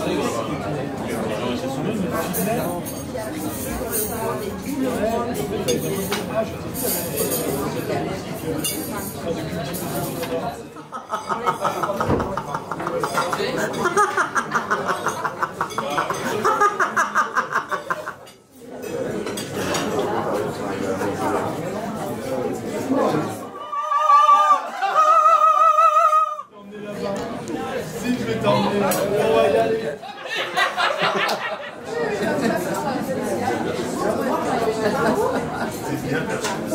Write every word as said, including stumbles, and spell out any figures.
Si, je vais t'emmener. On va y aller. C'est bien.